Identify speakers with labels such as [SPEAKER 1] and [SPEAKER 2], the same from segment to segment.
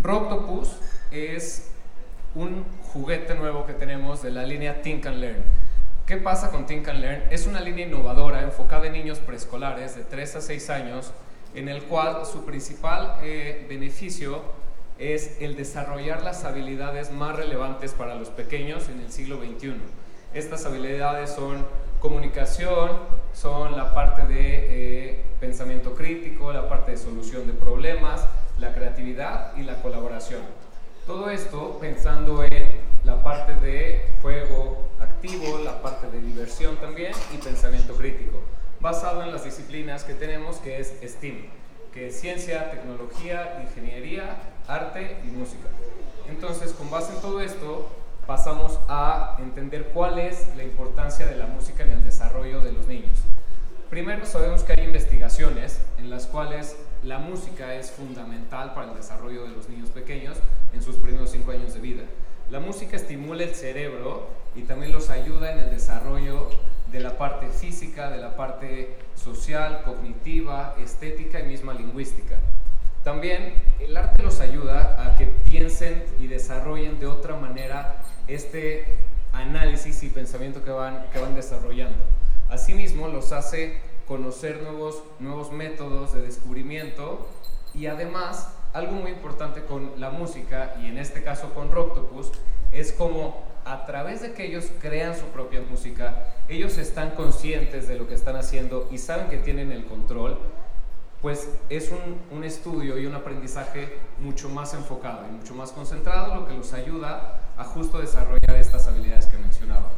[SPEAKER 1] Rocktopus es un juguete nuevo que tenemos de la línea Think and Learn. ¿Qué pasa con Think and Learn? Es una línea innovadora enfocada en niños preescolares de 3 a 6 años, en el cual su principal beneficio es el desarrollar las habilidades más relevantes para los pequeños en el siglo XXI. Estas habilidades son comunicación, son la parte de pensamiento crítico, la parte de solución de problemas, la creatividad y la colaboración. Todo esto pensando en la parte de juego activo, la parte de diversión también y pensamiento crítico, basado en las disciplinas que tenemos, que es STEAM, que es ciencia, tecnología, ingeniería, arte y música. Entonces, con base en todo esto, pasamos a entender cuál es la importancia de la música en el desarrollo de los niños. Primero, sabemos que hay investigaciones en las cuales la música es fundamental para el desarrollo de los niños pequeños en sus primeros 5 años de vida. La música estimula el cerebro y también los ayuda en el desarrollo de la parte física, de la parte social, cognitiva, estética y misma lingüística. También el arte los ayuda a que piensen y desarrollen de otra manera este análisis y pensamiento que van desarrollando. Asimismo, los hace conocer nuevos métodos de descubrimiento y además, algo muy importante con la música, y en este caso con Rocktopus, es como a través de que ellos crean su propia música, ellos están conscientes de lo que están haciendo y saben que tienen el control, pues es un estudio y un aprendizaje mucho más enfocado y mucho más concentrado, lo que los ayuda a justo desarrollar estas habilidades que mencionábamos.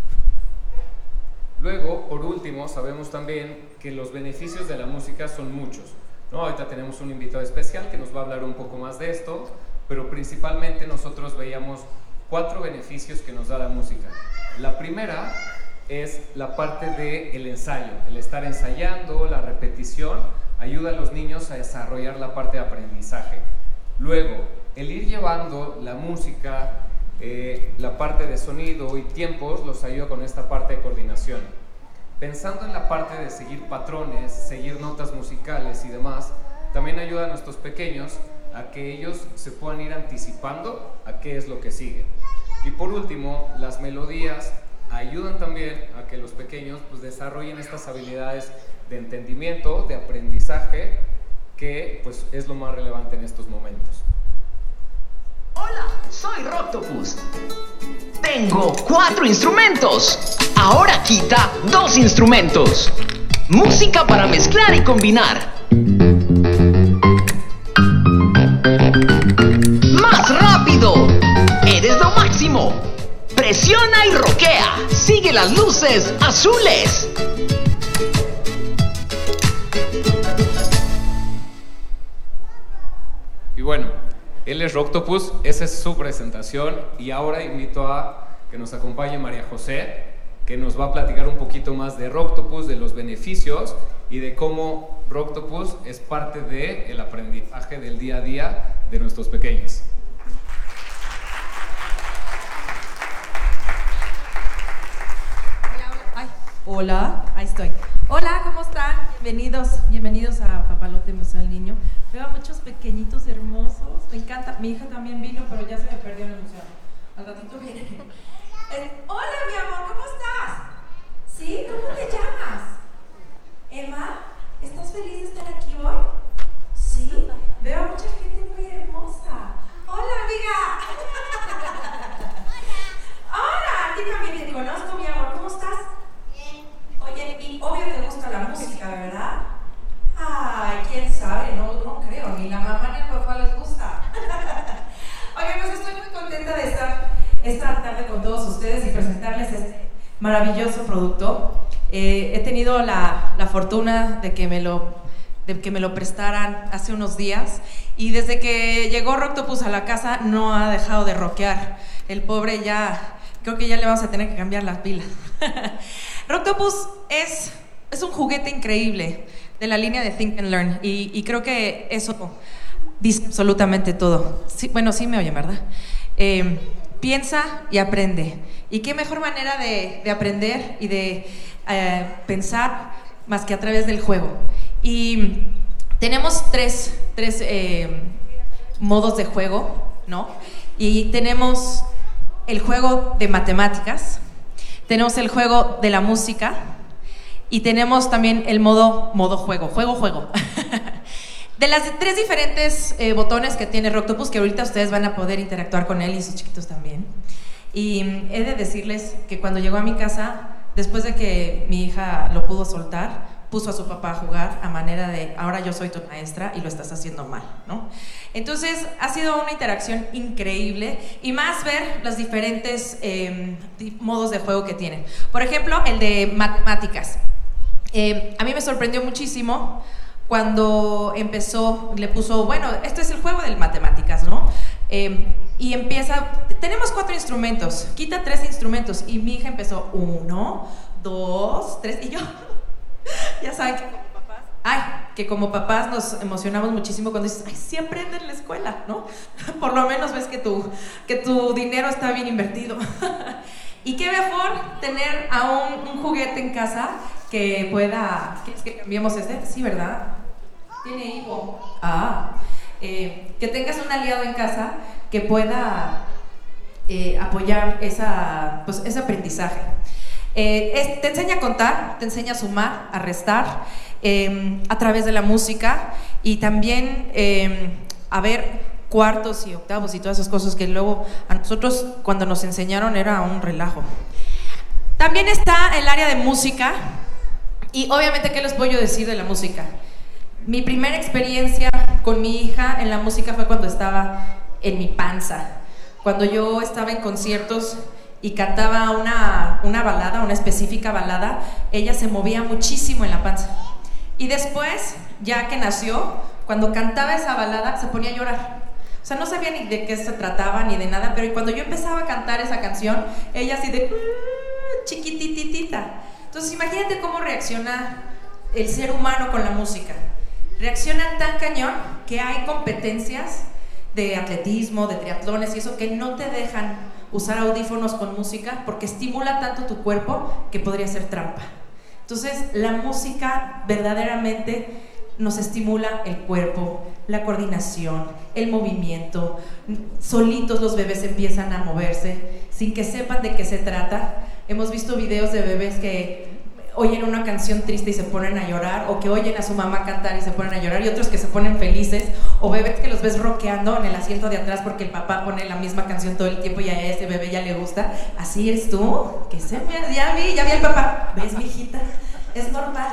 [SPEAKER 1] Luego, por último, sabemos también que los beneficios de la música son muchos, ¿no? Ahorita tenemos un invitado especial que nos va a hablar un poco más de esto, pero principalmente nosotros veíamos 4 beneficios que nos da la música. La primera es la parte del ensayo, el estar ensayando, la repetición, ayuda a los niños a desarrollar la parte de aprendizaje. Luego, el ir llevando la música, la parte de sonido y tiempos los ayuda con esta parte de coordinación. Pensando en la parte de seguir patrones, seguir notas musicales y demás, también ayuda a nuestros pequeños a que ellos se puedan ir anticipando a qué es lo que sigue. Y por último, las melodías ayudan también a que los pequeños pues, desarrollen estas habilidades de entendimiento, de aprendizaje, que pues, es lo más relevante en estos momentos.
[SPEAKER 2] Hola, soy Rocktopus. Tengo 4 instrumentos. Ahora quita 2 instrumentos. Música para mezclar y combinar. ¡Más rápido! ¡Eres lo máximo! Presiona y roquea. Sigue las luces azules.
[SPEAKER 1] Y bueno, él es Rocktopus, esa es su presentación y ahora invito a que nos acompañe María José, que nos va a platicar un poquito más de Rocktopus, de los beneficios y de cómo Rocktopus es parte del aprendizaje del día a día de nuestros pequeños.
[SPEAKER 3] Hola, ahí estoy. Hola, ¿cómo están? Bienvenidos a Papalote Museo del Niño. Veo a muchos pequeñitos hermosos, me encanta. Mi hija también vino, pero ya se me perdió en el museo. Al ratito viene. Hola, mi amor, ¿cómo estás? ¿Sí? ¿Cómo te llamas? Emma, ¿estás feliz de estar aquí hoy? Sí, veo a mucha gente muy hermosa. Hola, amiga. Hola, a ti también te conozco, mi amor, ¿cómo estás? Oye, y obvio te gusta la música, ¿verdad? Ay, quién sabe, no creo, ni la mamá ni el papá les gusta. Oye, pues estoy muy contenta de estar esta tarde con todos ustedes y presentarles este maravilloso producto. He tenido la fortuna de que me lo prestaran hace unos días y desde que llegó Rocktopus a la casa no ha dejado de rockear. El pobre creo que ya le vamos a tener que cambiar las pilas. Rocktopus es un juguete increíble de la línea de Think and Learn y creo que eso dice absolutamente todo. Sí, bueno, sí me oyen, ¿verdad? Piensa y aprende. ¿Y qué mejor manera de aprender y de pensar más que a través del juego? Y tenemos tres modos de juego, ¿no? Y tenemos el juego de matemáticas, tenemos el juego de la música y tenemos también el modo juego. De las 3 diferentes botones que tiene Rocktopus, que ahorita ustedes van a poder interactuar con él y sus chiquitos también. Y he de decirles que cuando llegó a mi casa, después de que mi hija lo pudo soltar, puso a su papá a jugar a manera de, ahora yo soy tu maestra y lo estás haciendo mal, ¿no? Entonces ha sido una interacción increíble y más ver los diferentes modos de juego que tienen. Por ejemplo, el de matemáticas. A mí me sorprendió muchísimo cuando empezó, le puso, bueno, este es el juego de matemáticas, ¿no? Y empieza, tenemos 4 instrumentos, quita 3 instrumentos y mi hija empezó 1, 2, 3 y yo, ya saben que como papás nos emocionamos muchísimo cuando dices, ay, sí aprende en la escuela, ¿no? Por lo menos ves que tu dinero está bien invertido. Y qué mejor tener a un juguete en casa que pueda, ¿quieres que cambiemos este? Sí, ¿verdad? Tiene hijo. Que tengas un aliado en casa que pueda apoyar ese aprendizaje. Te enseña a contar, te enseña a sumar, a restar a través de la música y también a ver cuartos y octavos y todas esas cosas que luego a nosotros cuando nos enseñaron era un relajo. También está el área de música y obviamente, ¿qué les puedo yo decir de la música? Mi primera experiencia con mi hija en la música fue cuando estaba en mi panza, cuando yo estaba en conciertos y cantaba una balada, una específica balada, ella se movía muchísimo en la panza. Y después, ya que nació, cuando cantaba esa balada, se ponía a llorar. O sea, no sabía ni de qué se trataba ni de nada, pero cuando yo empezaba a cantar esa canción, ella así de chiquititita. Entonces, imagínate cómo reacciona el ser humano con la música. Reacciona tan cañón que hay competencias de atletismo, de triatlones y eso que no te dejan usar audífonos con música porque estimula tanto tu cuerpo que podría ser trampa. Entonces, la música verdaderamente nos estimula el cuerpo, la coordinación, el movimiento. Solitos los bebés empiezan a moverse sin que sepan de qué se trata. Hemos visto videos de bebés que oyen una canción triste y se ponen a llorar, o que oyen a su mamá cantar y se ponen a llorar, y otros que se ponen felices, o bebés que los ves rockeando en el asiento de atrás porque el papá pone la misma canción todo el tiempo y a ese bebé ya le gusta. ¿Así eres tú? ¿Qué se me... Ya vi el papá. ¿Ves, mi hijita? Es normal.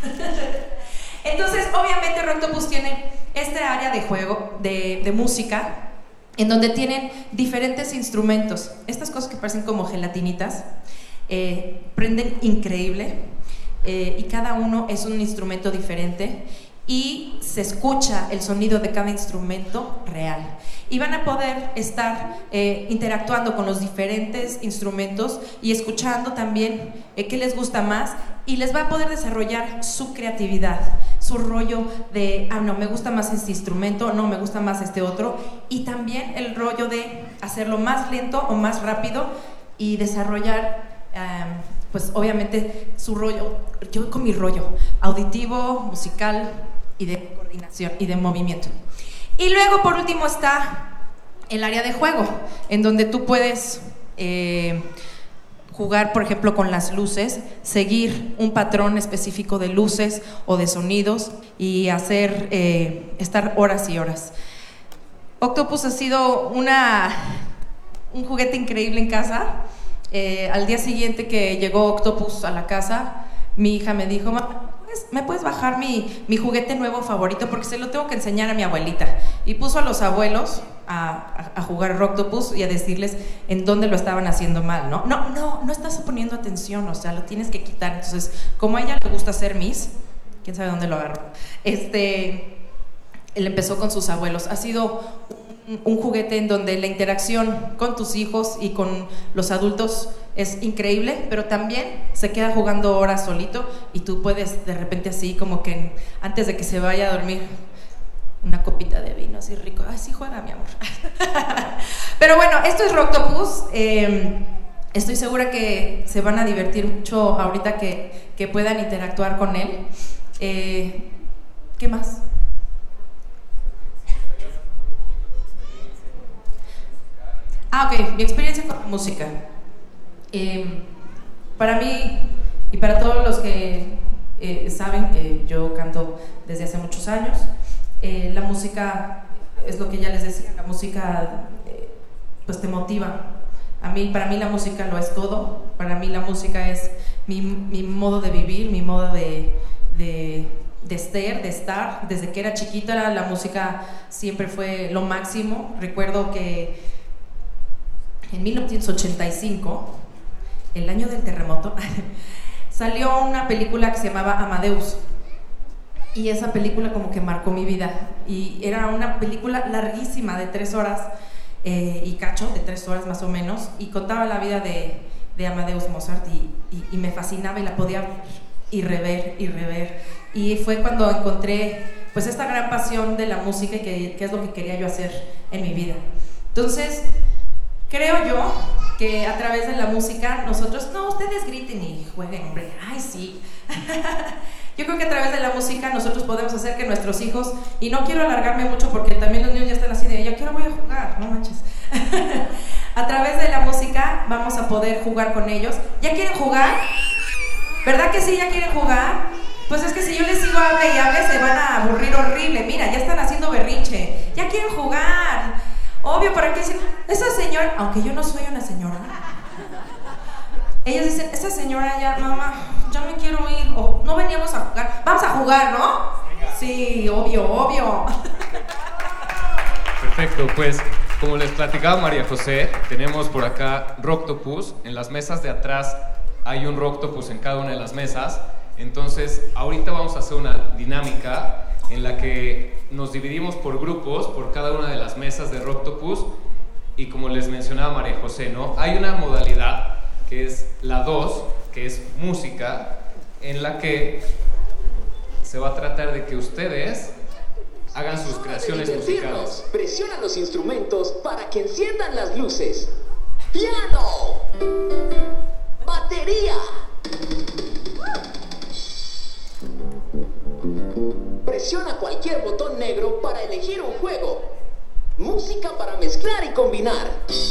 [SPEAKER 3] Entonces, obviamente, Rocktopus tiene este área de juego, de música, en donde tienen diferentes instrumentos. Estas cosas que parecen como gelatinitas, prenden increíble, y cada uno es un instrumento diferente y se escucha el sonido de cada instrumento real. Y van a poder estar interactuando con los diferentes instrumentos y escuchando también qué les gusta más, y les va a poder desarrollar su creatividad, su rollo de, no, me gusta más este instrumento, no, me gusta más este otro, y también el rollo de hacerlo más lento o más rápido y desarrollar pues obviamente su rollo, yo con mi rollo auditivo, musical y de coordinación y de movimiento. Y luego por último está el área de juego, en donde tú puedes jugar, por ejemplo, con las luces, seguir un patrón específico de luces o de sonidos y hacer estar horas y horas. Octopus ha sido un juguete increíble en casa. Al día siguiente que llegó Octopus a la casa, mi hija me dijo, ¿me puedes bajar mi juguete nuevo favorito? Porque se lo tengo que enseñar a mi abuelita. Y puso a los abuelos a jugar Rocktopus y a decirles en dónde lo estaban haciendo mal, ¿no? No estás poniendo atención, o sea, lo tienes que quitar. Entonces, como a ella le gusta hacer Miss, quién sabe dónde lo agarró, él empezó con sus abuelos. Ha sido un juguete en donde la interacción con tus hijos y con los adultos es increíble, pero también se queda jugando horas solito y tú puedes de repente así como que antes de que se vaya a dormir, una copita de vino así rico, ay sí juega mi amor. Pero bueno, esto es Rocktopus. Estoy segura que se van a divertir mucho ahorita que puedan interactuar con él. ¿Qué más? Ok, mi experiencia con la música. Para mí y para todos los que saben que yo canto desde hace muchos años, la música es lo que ya les decía, la música pues te motiva. Para mí la música lo es todo. Para mí la música es mi modo de vivir, mi modo de estar. Desde que era chiquita la música siempre fue lo máximo. Recuerdo que en 1985, el año del terremoto, salió una película que se llamaba Amadeus. Y esa película como que marcó mi vida. Y era una película larguísima de 3 horas y cacho, de 3 horas más o menos. Y contaba la vida de Amadeus Mozart y me fascinaba y la podía ver y rever. Y fue cuando encontré pues esta gran pasión de la música y que es lo que quería yo hacer en mi vida. Entonces, creo yo que a través de la música nosotros, no, ustedes griten y jueguen, hombre, ay sí. Yo creo que a través de la música nosotros podemos hacer que nuestros hijos, y no quiero alargarme mucho porque también los niños ya están así de, yo quiero, voy a jugar, no manches. A través de la música vamos a poder jugar con ellos. ¿Ya quieren jugar? ¿Verdad que sí, ya quieren jugar? Pues es que si yo les sigo hable y hable se van a aburrir horrible. Mira, ya están haciendo berrinche. Ya quieren jugar. Obvio, ¿para qué dicen? Esa señora, aunque yo no soy una señora, ellos dicen, esa señora ya, mamá, ya me quiero ir, o no veníamos a jugar, vamos a jugar, ¿no? Sí, obvio.
[SPEAKER 1] Perfecto, pues como les platicaba María José, tenemos por acá Rocktopus. En las mesas de atrás hay un Rocktopus en cada una de las mesas. Entonces, ahorita vamos a hacer una dinámica en la que nos dividimos por grupos, por cada una de las mesas de Rocktopus. Y como les mencionaba María José, ¿no? Hay una modalidad que es la 2, que es música, en la que se va a tratar de que ustedes hagan sus creaciones musicales.
[SPEAKER 2] Presiona los instrumentos para que enciendan las luces. Piano, batería. Presiona cualquier botón negro para elegir un juego. Música para mezclar y combinar.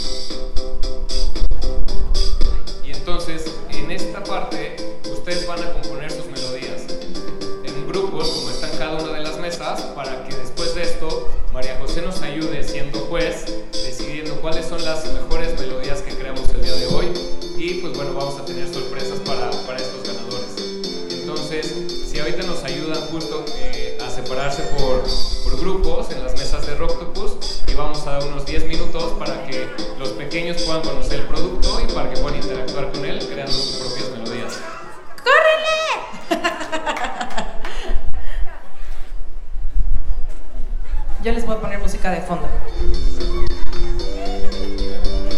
[SPEAKER 1] Y entonces, en esta parte, ustedes van a componer sus melodías en grupos, como están cada una de las mesas, para que después de esto, María José nos ayude siendo juez, decidiendo cuáles son las mejores melodías que creamos el día de hoy. Y pues bueno, vamos a tener sorpresas para estos ganadores. Entonces, si ahorita nos ayudan justo a separarse por grupos en las mesas de Rocktopus, y vamos a dar unos 10 minutos para que los pequeños puedan conocer el producto y para que puedan interactuar con él creando sus propias melodías.
[SPEAKER 3] ¡Córrele! Yo les voy a poner música de fondo.